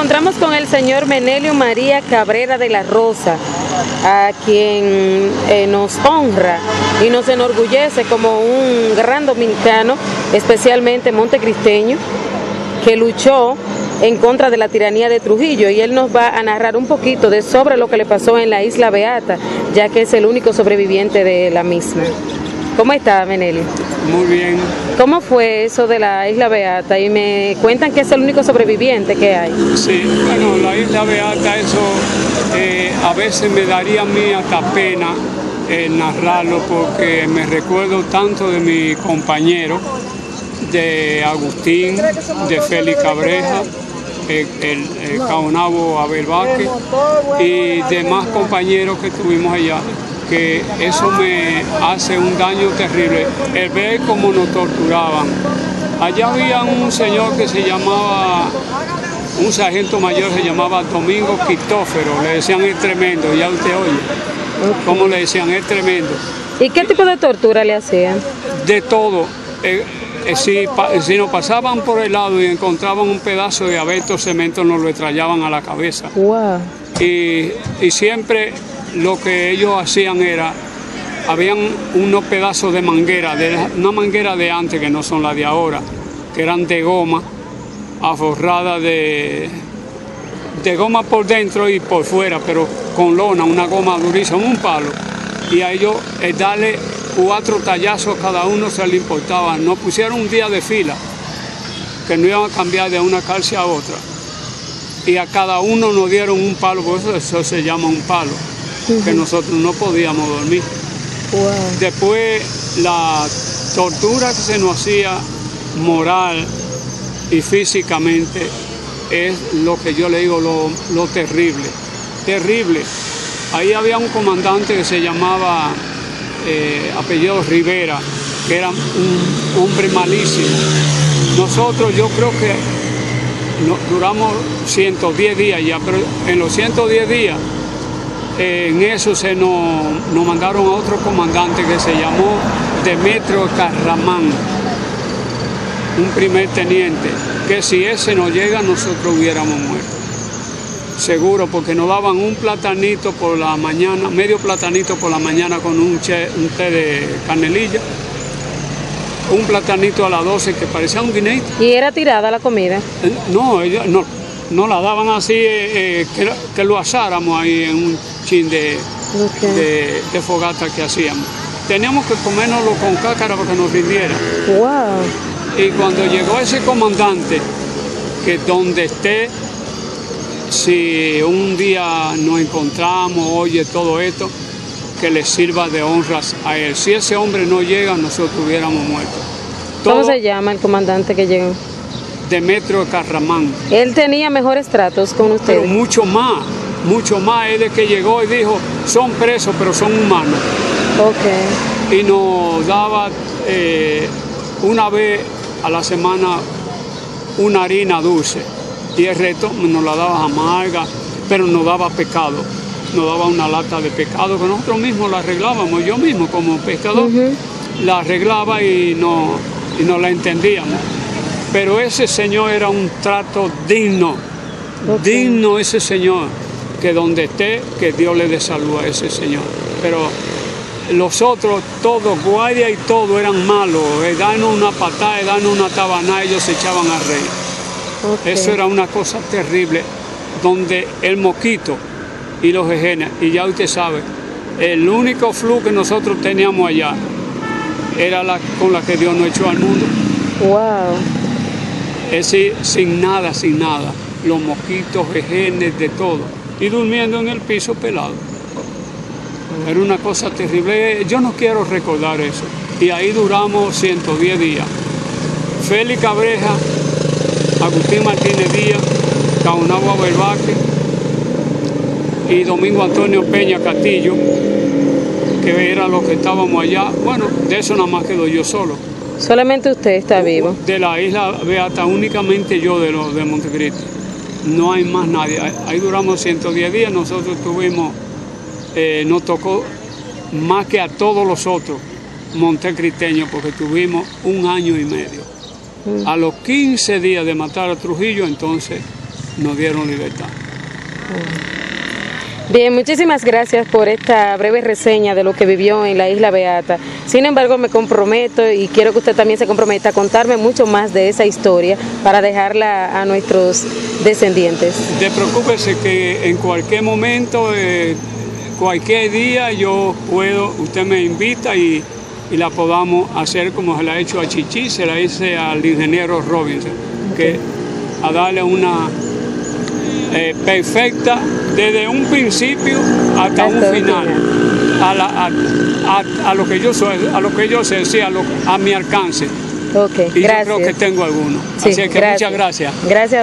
encontramos con el señor Menelio María Cabrera de la Rosa, a quien nos honra y nos enorgullece como un gran dominicano, especialmente montecristeño, que luchó en contra de la tiranía de Trujillo, y él nos va a narrar un poquito sobre lo que le pasó en la Isla Beata, ya que es el único sobreviviente de la misma. ¿Cómo está, Menelio? Muy bien. ¿Cómo fue eso de la Isla Beata? Y me cuentan que es el único sobreviviente que hay. Sí, bueno, la Isla Beata, eso a veces me daría a mí hasta pena narrarlo, porque me recuerdo tanto de mi compañero, de Agustín, de Félix Cabreja, el Caonabo Abel Vázquez y demás compañeros que tuvimos allá, que eso me hace un daño terrible, el ver cómo nos torturaban. Allá había un señor que se llamaba, un sargento mayor, se llamaba Domingo Quitófero, le decían el tremendo, ya usted oye, cómo le decían el tremendo. ¿Y qué tipo de tortura le hacían? De todo. Si nos pasaban por el lado y encontraban un pedazo de abeto cemento, nos lo estrellaban a la cabeza. Wow. Y siempre lo que ellos hacían era, habían unos pedazos de manguera, una manguera de antes, que no son las de ahora, que eran de goma, aforradas de goma por dentro y por fuera, pero con lona, una goma durísima, un palo. Y a ellos darle 4 tallazos cada uno se le importaba. Nos pusieron un día de fila, que no iban a cambiar de una cárcel a otra. Y a cada uno nos dieron un palo, por eso se llama un palo, que nosotros no podíamos dormir. Wow. Después, la tortura que se nos hacía moral y físicamente es lo que yo le digo, lo terrible. Terrible. Ahí había un comandante que se llamaba apellido Rivera, que era un hombre malísimo. Nosotros, yo creo que duramos 110 días ya, pero en los 110 días, en eso nos mandaron a otro comandante que se llamó Demetrio Carramán, un primer teniente, que si ese no llega, nosotros hubiéramos muerto. Seguro, porque nos daban un platanito por la mañana, medio platanito por la mañana con un té de canelilla, un platanito a las 12 que parecía un guineito. ¿Y era tirada la comida? No, ellos no la daban así, que lo asáramos ahí en un chin de fogata que hacíamos. Teníamos que comérnoslo con cácara para que nos rindiera. Wow. Y cuando llegó ese comandante, que donde esté, si un día nos encontramos, oye todo esto, que le sirva de honras a él. Si ese hombre no llega, nosotros hubiéramos muerto. ¿Cómo se llama el comandante que llegó? Demetrio Carramán. ¿Él tenía mejores tratos con ustedes? Pero mucho más. Él es que llegó y dijo, son presos, pero son humanos. Ok. Y nos daba una vez a la semana una harina dulce. Y el resto nos la daba amarga, pero nos daba pescado. Nos daba una lata de pescado que nosotros mismos la arreglábamos. Yo mismo, como pescador, la arreglaba y no la entendíamos. Pero ese señor era un trato digno. Digno ese señor. Que donde esté, que Dios le dé salud a ese señor. Pero los otros, todos, guardia y todo, eran malos. Danos una patada, danos una tabaná, ellos se echaban a reír. Okay. Eso era una cosa terrible, donde el mosquito y los jejenes, y ya usted sabe, el único flu que nosotros teníamos allá era con la que Dios nos echó al mundo. Wow. Es decir, sin nada, los mosquitos, jejenes, de todo, y durmiendo en el piso pelado. Era una cosa terrible, yo no quiero recordar eso. Y ahí duramos 110 días. Félix Cabreja, Agustín Martínez Díaz, Caonabo Abel Vázquez y Domingo Antonio Peña Castillo, que eran los que estábamos allá. Bueno, de eso nada más quedo yo solo. ¿Solamente usted está vivo? De la Isla Beata, únicamente yo de Montecristi. No hay más nadie. Ahí duramos 110 días, nosotros tuvimos, nos tocó más que a todos los otros montecristeños, porque tuvimos 1 año y medio. A los 15 días de matar a Trujillo, entonces nos dieron libertad. Bien, muchísimas gracias por esta breve reseña de lo que vivió en la Isla Beata. Sin embargo, me comprometo y quiero que usted también se comprometa a contarme mucho más de esa historia para dejarla a nuestros descendientes. No te preocupes que en cualquier momento, cualquier día yo puedo, usted me invita y la podamos hacer como se la ha hecho a Chichi, se la hice al ingeniero Robinson, que a darle una perfecta desde un principio hasta un final, a lo que yo soy, a lo que yo sé, sí, a mi alcance. Okay, y gracias. yo creo que tengo alguno. Sí, así que gracias. muchas gracias. Gracias.